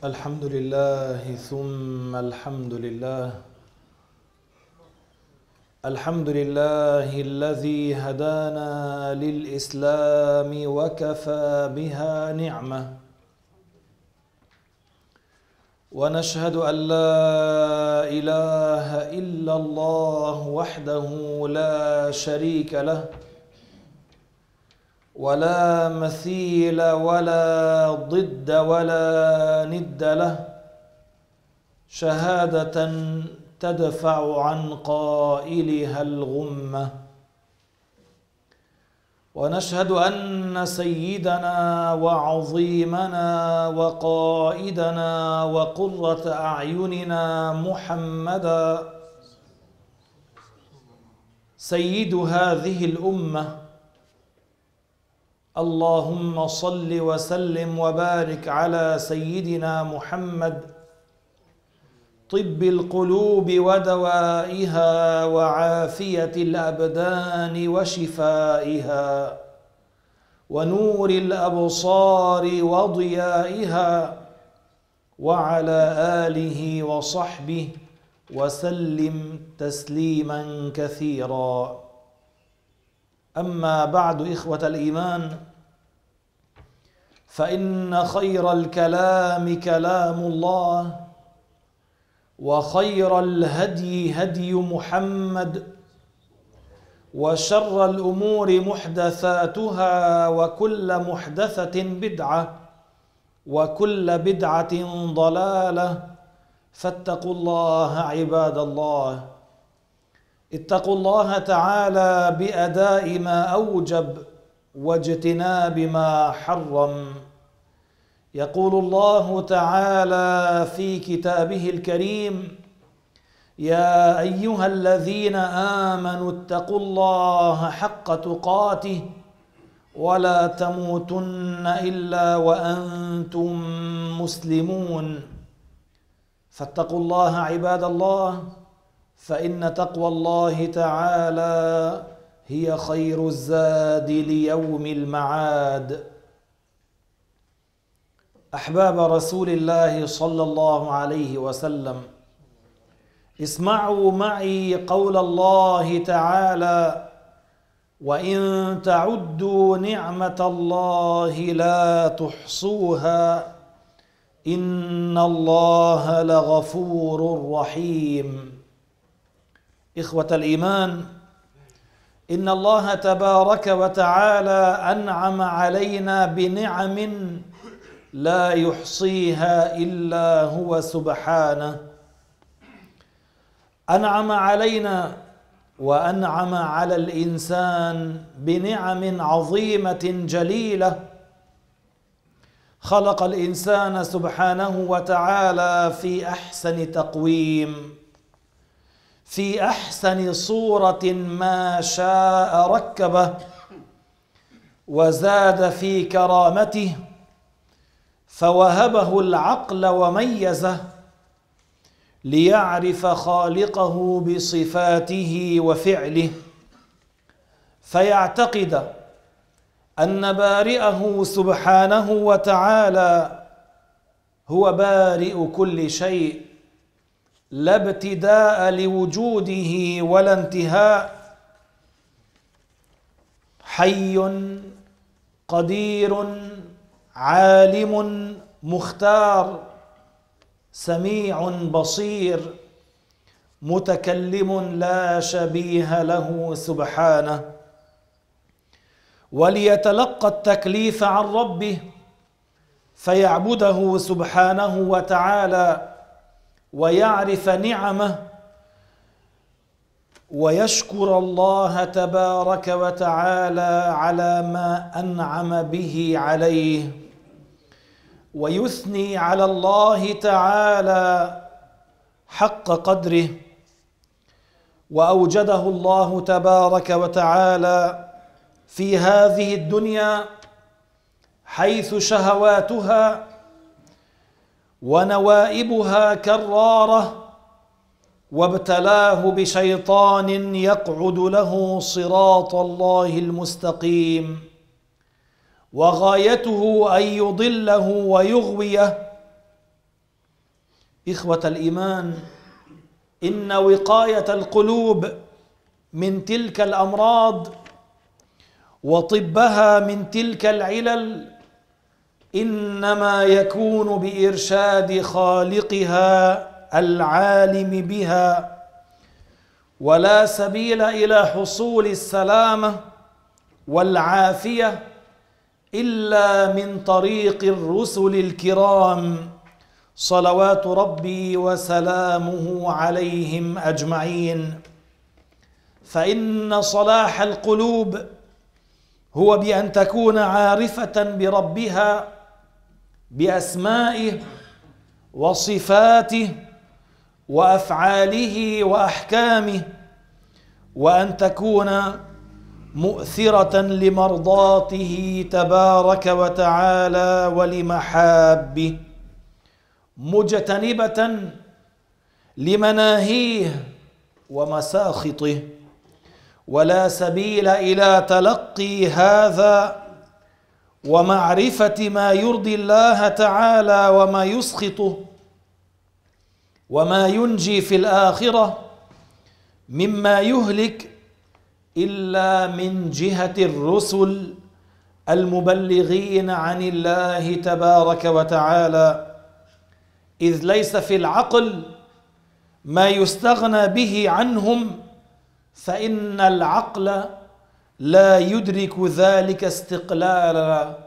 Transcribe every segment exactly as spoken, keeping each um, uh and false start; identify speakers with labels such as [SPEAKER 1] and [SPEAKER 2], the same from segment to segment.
[SPEAKER 1] الحمد لله ثم الحمد لله الحمد لله الذي هدانا للإسلام وكفى بها نعمة، ونشهد أن لا إله إلا الله وحده لا شريك له ولا مثيل ولا ضد ولا ند له، شهادة تدفع عن قائلها الغمة. ونشهد أن سيدنا وعظيمنا وقائدنا وقرة أعيننا محمدا سيد هذه الأمة، اللهم صل وسلم وبارك على سيدنا محمد طب القلوب ودوائها وعافية الأبدان وشفائها ونور الأبصار وضيائها، وعلى آله وصحبه وسلم تسليما كثيرا. أما بعد، إخوة الإيمان، فإن خير الكلام كلام الله، وخير الهدي هدي محمد، وشر الأمور محدثاتها، وكل محدثة بدعة، وكل بدعة ضلالة. فاتقوا الله عباد الله، اتقوا الله تعالى بأداء ما أوجب واجتناب ما حرم. يقول الله تعالى في كتابه الكريم: يا أيها الذين آمنوا اتقوا الله حق تقاته ولا تموتن إلا وأنتم مسلمون. فاتقوا الله عباد الله، فإن تقوى الله تعالى هي خير الزاد ليوم المعاد. أحباب رسول الله صلى الله عليه وسلم، اسمعوا معي قول الله تعالى: وإن تعدوا نعمة الله لا تحصوها إن الله لغفور رحيم. إخوة الإيمان، إن الله تبارك وتعالى أنعم علينا بنعم لا يحصيها إلا هو سبحانه. أنعم علينا وأنعم على الإنسان بنعم عظيمة جليلة. خلق الإنسان سبحانه وتعالى في أحسن تقويم، في أحسن صورة ما شاء ركبه، وزاد في كرامته فوهبه العقل وميزه ليعرف خالقه بصفاته وفعله، فيعتقد أن بارئه سبحانه وتعالى هو بارئ كل شيء، لا ابتداء لوجوده ولا انتهاء. حي قدير عالم مختار سميع بصير متكلم لا شبيه له سبحانه. وليتلقى التكليف عن ربه فيعبده سبحانه وتعالى ويعرف نعمه ويشكر الله تبارك وتعالى على ما أنعم به عليه، ويثني على الله تعالى حق قدره. وأوجده الله تبارك وتعالى في هذه الدنيا حيث شهواتها ونوائبها كرارة، وابتلاه بشيطان يقعد له صراط الله المستقيم، وغايته أن يضله ويغويه إخوة الإيمان، إن وقاية القلوب من تلك الأمراض وطبها من تلك العلل إنما يكون بإرشاد خالقها العالم بها، ولا سبيل إلى حصول السلامة والعافية إلا من طريق الرسل الكرام صلوات ربي وسلامه عليهم أجمعين. فإن صلاح القلوب هو بأن تكون عارفة بربها بأسمائه وصفاته وأفعاله وأحكامه، وأن تكون مؤثرة لمرضاته تبارك وتعالى ولمحابه، مجتنبة لمناهيه ومساخطه. ولا سبيل إلى تلقي هذا ومعرفة ما يرضي الله تعالى وما يسخطه وما ينجي في الآخرة مما يهلك إلا من جهة الرسل المبلغين عن الله تبارك وتعالى، إذ ليس في العقل ما يستغنى به عنهم، فإن العقل لا يدرك ذلك استقلالا.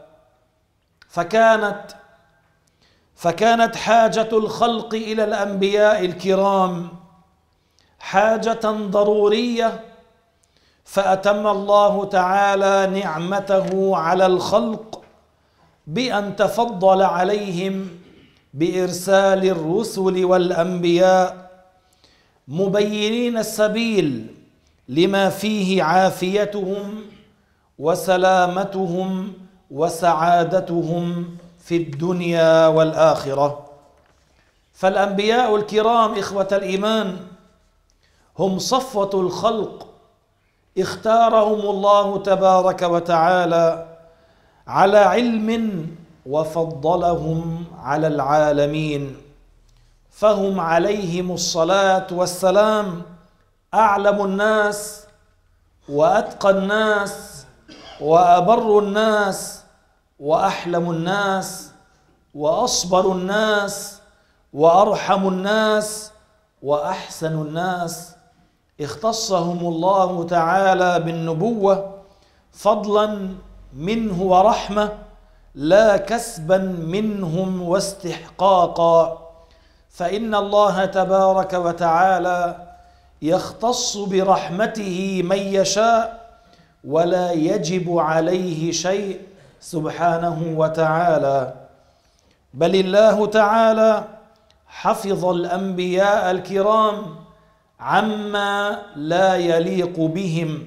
[SPEAKER 1] فكانت فكانت حاجة الخلق إلى الأنبياء الكرام حاجة ضرورية، فأتم الله تعالى نعمته على الخلق بأن تفضل عليهم بإرسال الرسل والأنبياء مبينين السبيل لما فيه عافيتهم وسلامتهم وسعادتهم في الدنيا والآخرة. فالأنبياء الكرام إخوة الإيمان هم صفوة الخلق، اختارهم الله تبارك وتعالى على علم وفضلهم على العالمين، فهم عليهم الصلاة والسلام أعلم الناس وأتقى الناس وأبر الناس وأحلم الناس وأصبر الناس وأرحم الناس وأحسن الناس. اختصهم الله تعالى بالنبوة فضلا منه ورحمة، لا كسبا منهم واستحقاقا، فإن الله تبارك وتعالى يختص برحمته من يشاء ولا يجب عليه شيء سبحانه وتعالى. بل الله تعالى حفظ الأنبياء الكرام عما لا يليق بهم،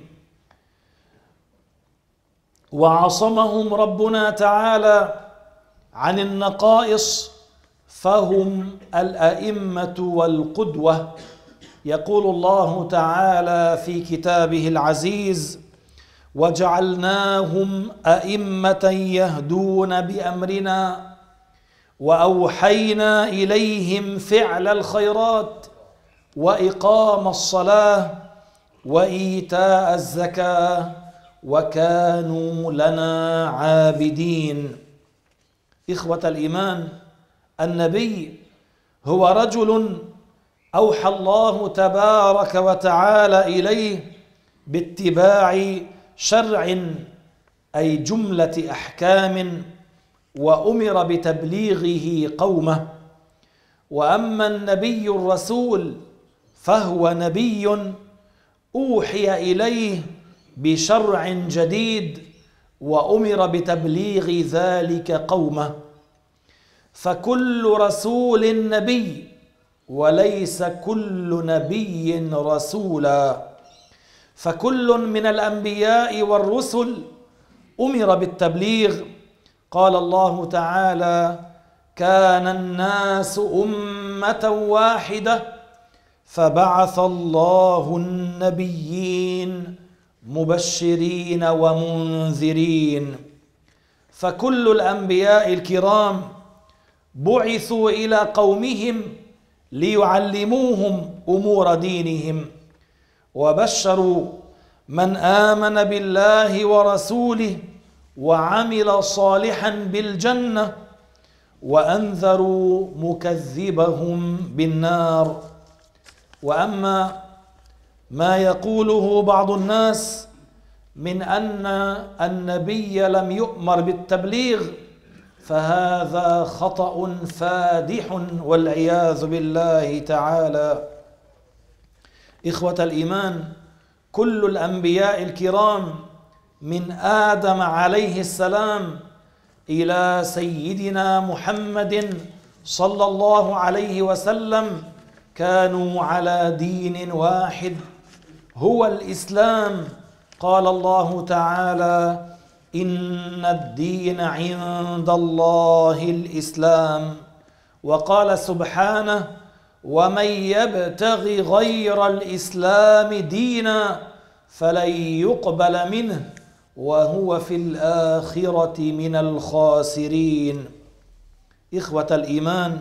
[SPEAKER 1] وعصمهم ربنا تعالى عن النقائص، فهم الأئمة والقدوة. يقول الله تعالى في كتابه العزيز: وجعلناهم أئمة يهدون بأمرنا وأوحينا إليهم فعل الخيرات وإقام الصلاة وإيتاء الزكاة وكانوا لنا عابدين. إخوة الإيمان، النبي هو رجل أوحى الله تبارك وتعالى إليه باتباع شرع، أي جملة أحكام، وأمر بتبليغه قومه. وأما النبي الرسول فهو نبي أوحي إليه بشرع جديد وأمر بتبليغ ذلك قومه. فكل رسول نبي وليس كل نبي رسولا، فكل من الأنبياء والرسل أمر بالتبليغ. قال الله تعالى: كان الناس أمة واحدة فبعث الله النبيين مبشرين ومنذرين. فكل الأنبياء الكرام بعثوا إلى قومهم ليعلموهم أمور دينهم، وبشروا من آمن بالله ورسوله وعمل صالحا بالجنة، وأنذروا مكذبهم بالنار. وأما ما يقوله بعض الناس من أن النبي لم يؤمر بالتبليغ فهذا خطأ فادح والعياذ بالله تعالى. إخوة الإيمان، كل الأنبياء الكرام من آدم عليه السلام إلى سيدنا محمد صلى الله عليه وسلم كانوا على دين واحد هو الإسلام. قال الله تعالى: إن الدين عند الله الإسلام. وقال سبحانه: ومن يبتغ غير الإسلام دينا فلن يقبل منه وهو في الآخرة من الخاسرين. إخوة الإيمان،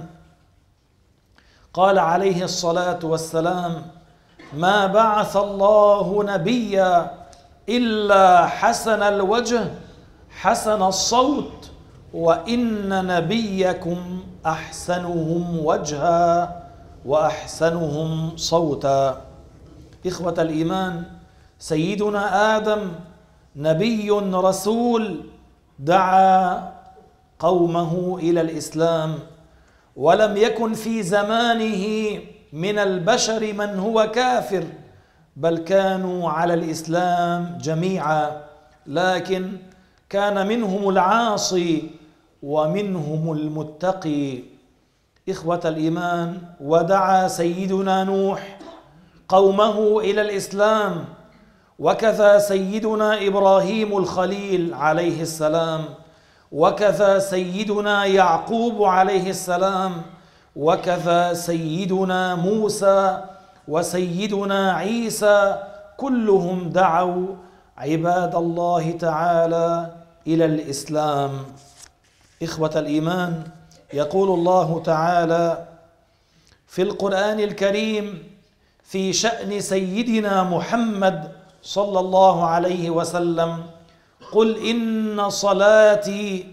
[SPEAKER 1] قال عليه الصلاة والسلام: ما بعث الله نبيا إلا حسن الوجه حسن الصوت، وإن نبيكم أحسنهم وجها وأحسنهم صوتا. إخوة الإيمان، سيدنا آدم نبي رسول دعا قومه إلى الإسلام، ولم يكن في زمانه من البشر من هو كافر، بل كانوا على الإسلام جميعا، لكن كان منهم العاصي ومنهم المتقي. إخوة الإيمان، ودعا سيدنا نوح قومه إلى الإسلام، وكذا سيدنا إبراهيم الخليل عليه السلام، وكذا سيدنا يعقوب عليه السلام، وكذا سيدنا موسى وسيدنا عيسى، كلهم دعوا عباد الله تعالى إلى الإسلام. إخوة الإيمان، يقول الله تعالى في القرآن الكريم في شأن سيدنا محمد صلى الله عليه وسلم: قل إن صلاتي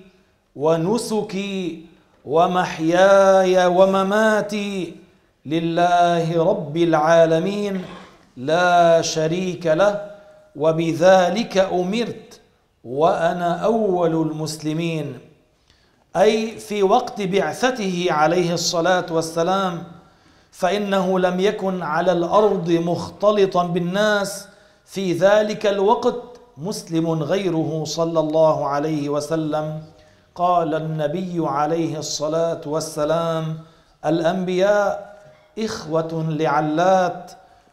[SPEAKER 1] ونسكي ومحياي ومماتي لله رب العالمين لا شريك له وبذلك أمرت وأنا أول المسلمين. أي في وقت بعثته عليه الصلاة والسلام فإنه لم يكن على الأرض مختلطا بالناس في ذلك الوقت مسلم غيره صلى الله عليه وسلم. قال النبي عليه الصلاة والسلام: الأنبياء إخوة لعلات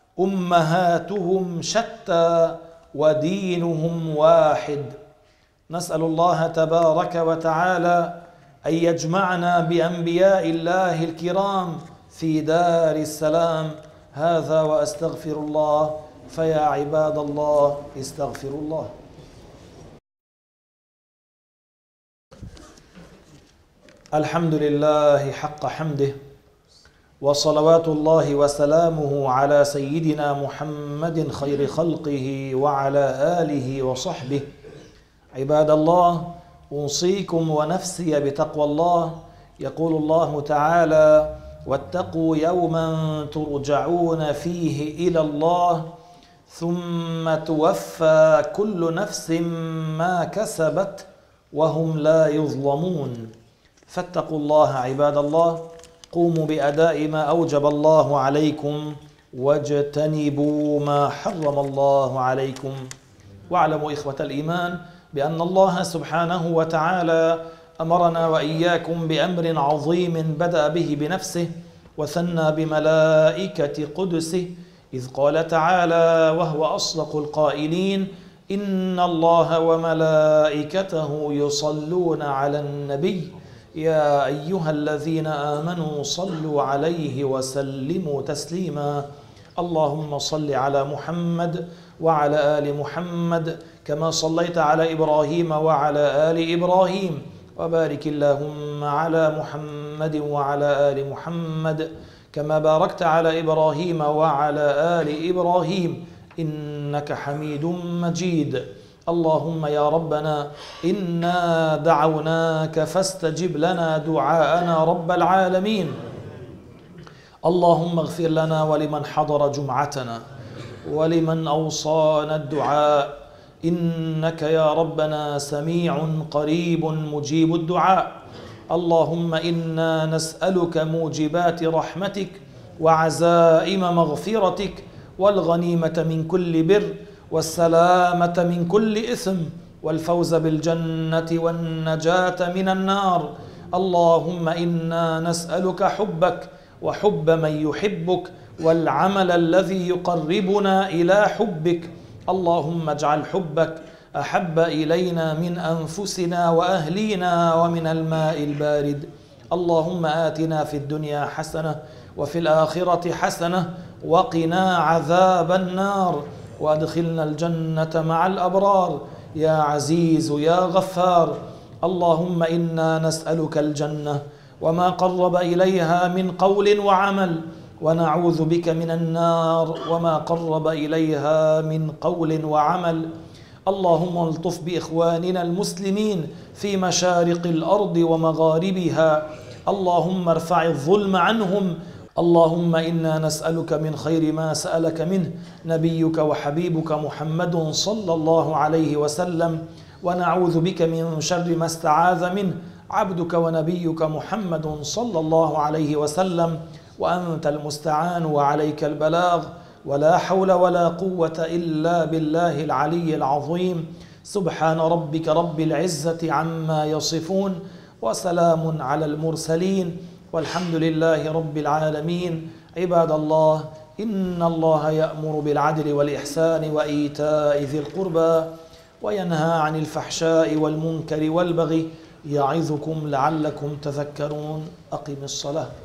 [SPEAKER 1] أمهاتهم شتى ودينهم واحد. نسأل الله تبارك وتعالى أن يجمعنا بأنبياء الله الكرام في دار السلام. هذا وأستغفر الله، فيا عباد الله استغفروا الله. الحمد لله حق حمده، وصلوات الله وسلامه على سيدنا محمد خير خلقه وعلى آله وصحبه. عباد الله، أوصيكم ونفسي بتقوى الله. يقول الله تعالى: واتقوا يوما ترجعون فيه إلى الله ثم توفى كل نفس ما كسبت وهم لا يظلمون. فاتقوا الله عباد الله، قوموا بأداء ما أوجب الله عليكم واجتنبوا ما حرم الله عليكم. واعلموا إخوة الإيمان بأن الله سبحانه وتعالى أمرنا وإياكم بأمر عظيم بدأ به بنفسه وثنى بملائكة قدسه، إذ قال تعالى وهو أصدق القائلين: إن الله وملائكته يصلون على النبي يا أيها الذين آمنوا صلوا عليه وسلموا تسليما. اللهم صل على محمد وعلى آل محمد كما صليت على إبراهيم وعلى آل إبراهيم، وبارك اللهم على محمد وعلى آل محمد كما باركت على إبراهيم وعلى آل إبراهيم إنك حميد مجيد. اللهم يا ربنا إنا دعوناك فاستجب لنا دعاءنا رب العالمين. اللهم اغفر لنا ولمن حضر جمعتنا ولمن أوصانا الدعاء، إنك يا ربنا سميع قريب مجيب الدعاء. اللهم إنا نسألك موجبات رحمتك وعزائم مغفرتك والغنيمة من كل بر والسلامة من كل إثم والفوز بالجنة والنجاة من النار. اللهم إنا نسألك حبك وحب من يحبك والعمل الذي يقربنا إلى حبك. اللهم اجعل حبك أحب إلينا من أنفسنا وأهلينا ومن الماء البارد. اللهم آتنا في الدنيا حسنة وفي الآخرة حسنة وقنا عذاب النار وأدخلنا الجنة مع الأبرار يا عزيز يا غفار. اللهم إنا نسألك الجنة وما قرب إليها من قول وعمل، ونعوذ بك من النار وما قرب إليها من قول وعمل. اللهم الطف بإخواننا المسلمين في مشارق الأرض ومغاربها. اللهم ارفع الظلم عنهم. اللهم إنا نسألك من خير ما سألك منه نبيك وحبيبك محمد صلى الله عليه وسلم، ونعوذ بك من شر ما استعاذ منه عبدك ونبيك محمد صلى الله عليه وسلم، وأنت المستعان وعليك البلاغ، ولا حول ولا قوة إلا بالله العلي العظيم. سبحان ربك رب العزة عما يصفون وسلام على المرسلين والحمد لله رب العالمين. عباد الله، إن الله يأمر بالعدل والإحسان وإيتاء ذي القربى وينهى عن الفحشاء والمنكر والبغي يعظكم لعلكم تذكرون. أقم الصلاة.